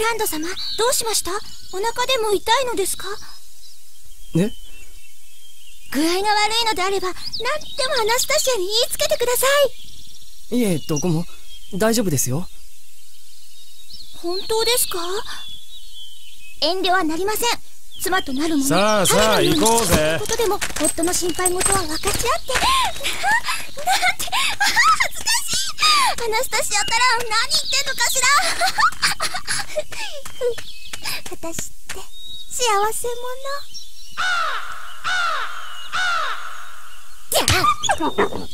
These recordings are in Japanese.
ランド様、どうしました？お腹でも痛いのですか？ ね？ 具合が悪いのであれば、何でもアナスタシアに言いつけてください。 いえ、どこも大丈夫ですよ。 本当ですか？遠慮はなりません。妻となるもの、 さあさあ行こうぜ。 ことでも夫の心配事は分かち合ってなんて恥ずかしい。アナスタシアから何言ってんのかしら私って幸せ者。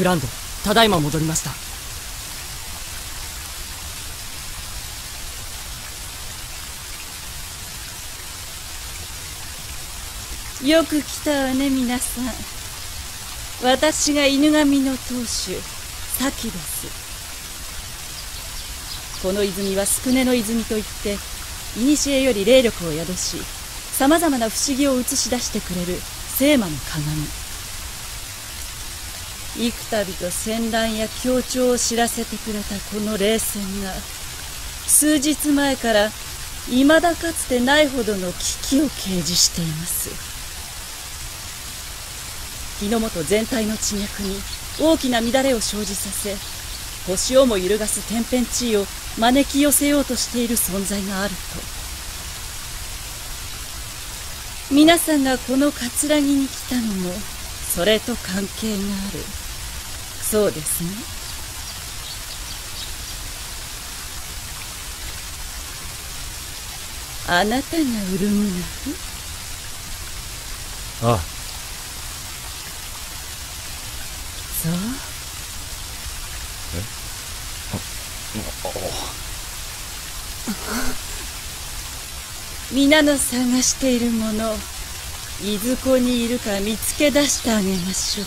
ランド、ただいま戻りました。 よく来たわね、皆さん。私が犬神の当主、サキです。この泉は宿根の泉といって、古より霊力を宿し、さまざまな不思議を映し出してくれる聖魔の鏡。幾度と戦乱や強調を知らせてくれたこの霊戦が、数日前から未だかつてないほどの危機を掲示しています。日の本全体の地脈に大きな乱れを生じさせ、星をも揺るがす天変地異を招き寄せようとしている存在があると。皆さんがこの葛城に来たのもそれと関係がある。そうですね。あなたがウルムナフ？ ああ。 そう。皆の探しているもの、いずこにいるか見つけ出してあげましょう。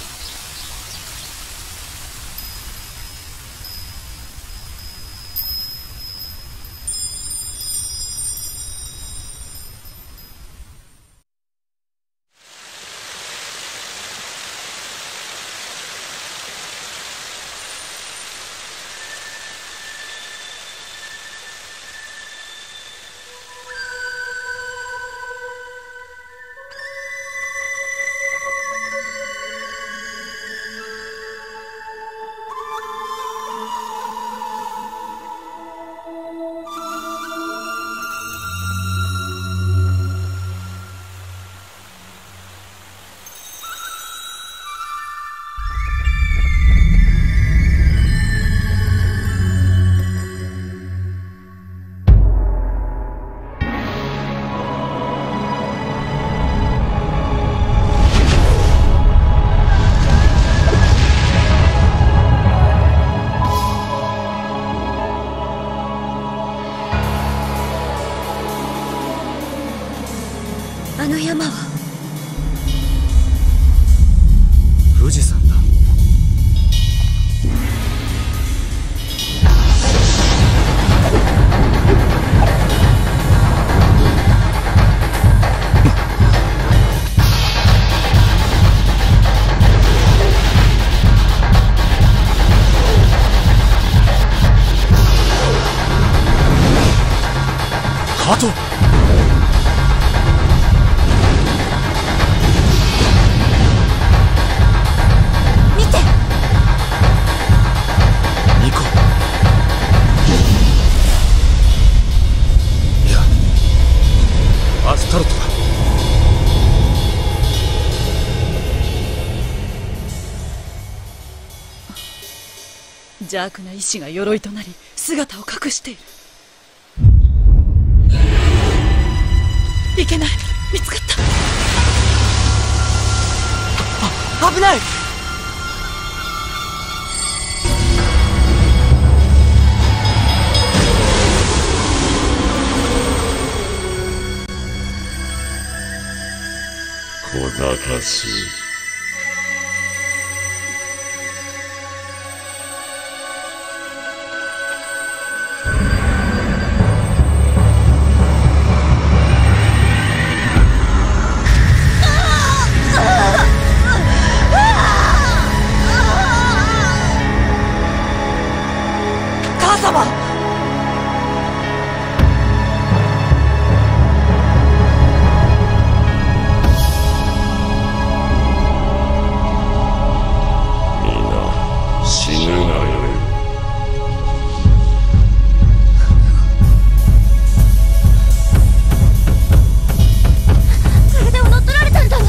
あの山は富士山だ。ハト！アスタルトだ。 邪悪な意志が鎧となり姿を隠している。いけない、見つかった。 危ない。 小賢しい。 母様！ 死ぬがよい。 体を乗っ取られたんだ。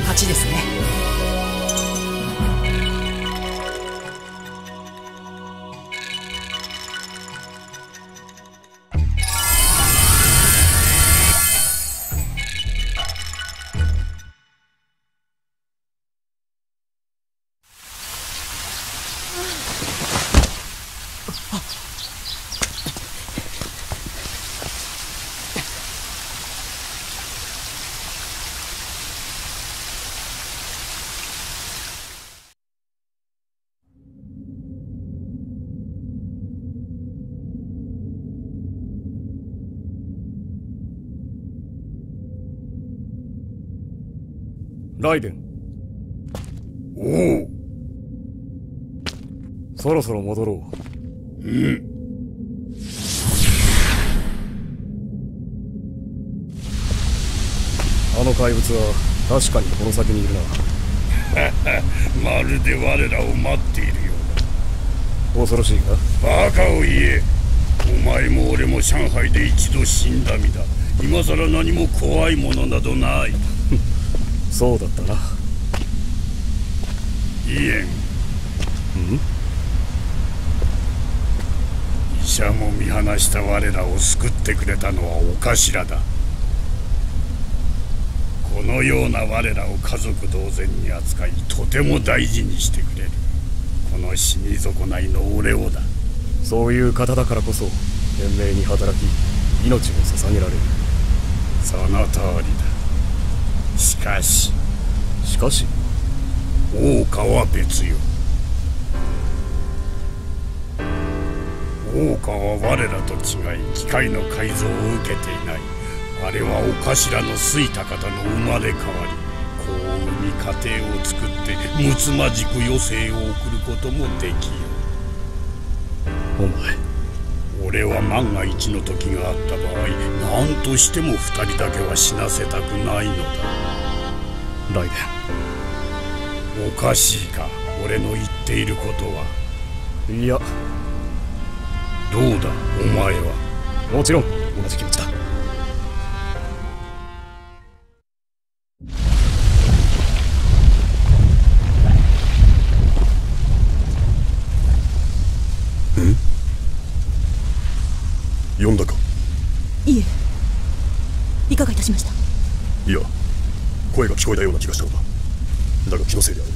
勝ちですね。 ライデン。 おう。 そろそろ戻ろう。 うん。 あの怪物は確かにこの先にいるな。まるで我らを待っているようだ。恐ろしいか？ バカを言え。お前も俺も上海で一度死んだ身だ。今さら何も怖いものなどない。 そうだったな。 イエン。医者も見放した我らを救ってくれたのはお頭だ。このような我らを家族同然に扱い、とても大事にしてくれる。この死に損ないの俺をだ。 そういう方だからこそ懸命に働き、命を捧げられる。 その通りだ。しかし大岡は別よ。大岡は我らと違い機械の改造を受けていない。あれはお頭の推た方の生まれ変わり、子を産み家庭を作ってむつまじく余生を送ることもできよう。お前、 俺は万が一の時があった場合、何としても二人だけは死なせたくないのだ。 ライデン、おかしいか、俺の言っていることは。 いや、 どうだお前は。 もちろん同じ気持ちだ。 呼んだか？ いえ。いかがいたしました？ いや、声が聞こえたような気がしたのだ。だが気のせいであろう。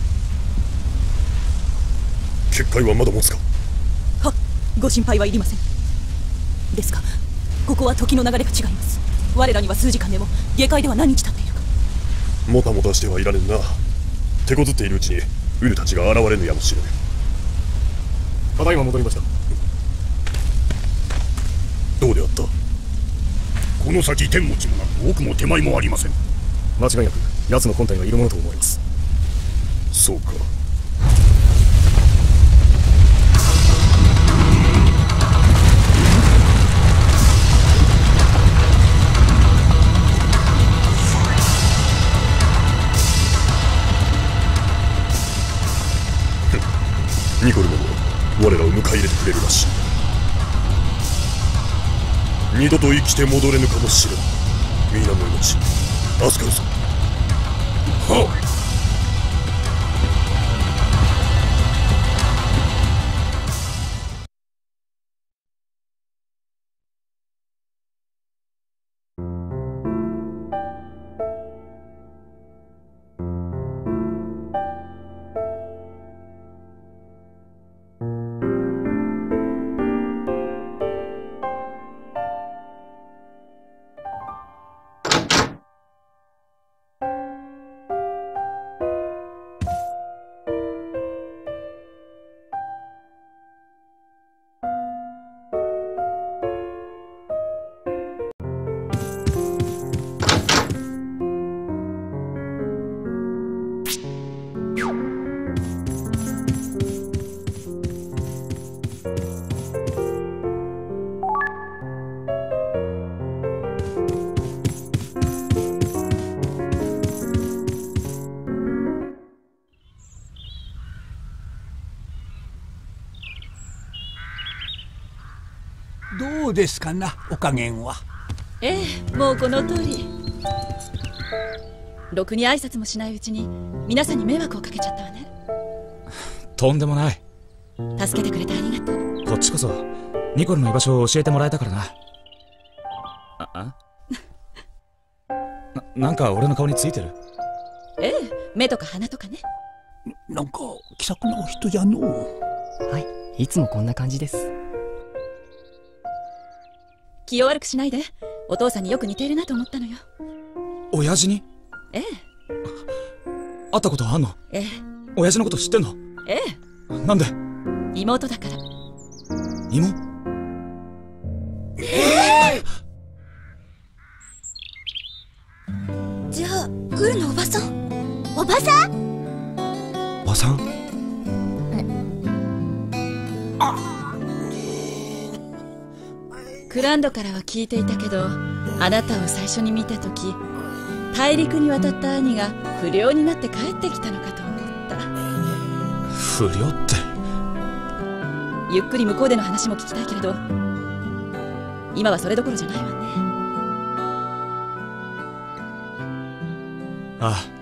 結界はまだ持つか？ は、ご心配はいりません。ですが、ここは時の流れが違います。我らには数時間でも、下界では何日経っているか。 もたもたしてはいられんな。手こずっているうちにウルたちが現れぬやもしれぬ。 ただいま戻りました。 どうであった？ この先天持ちもなく奥も手前もありません。 間違いなく奴の本体がいるものと思われます。 そうか。ニコルも我らを迎え入れてくれるらしい。二度と生きて戻れぬかもしれん。皆の命預かるぞ。はっ。 どうですかな、お加減は。 ええ、もうこの通り。 ろくに挨拶もしないうちに皆さんに迷惑をかけちゃったわね。 とんでもない。 助けてくれてありがとう。 こっちこそニコルの居場所を教えてもらえたからな。なんか俺の顔についてる？ ええ、目とか鼻とかね。 なんか気さくなお人じゃのう。 はい、いつもこんな感じです。 気を悪くしないで。お父さんによく似ているなと思ったのよ。 親父に？ ええ。 会ったことあんの？ ええ。 親父のこと知ってんの？ ええ。 なんで？ 妹だから。 妹？ じゃあウールのおばさん。おばさん？ おばさん？ クランドからは聞いていたけど、あなたを最初に見た時、大陸に渡った兄が不良になって帰ってきたのかと思った。 不良って？ ゆっくり向こうでの話も聞きたいけれど、今はそれどころじゃないわね。 ああ。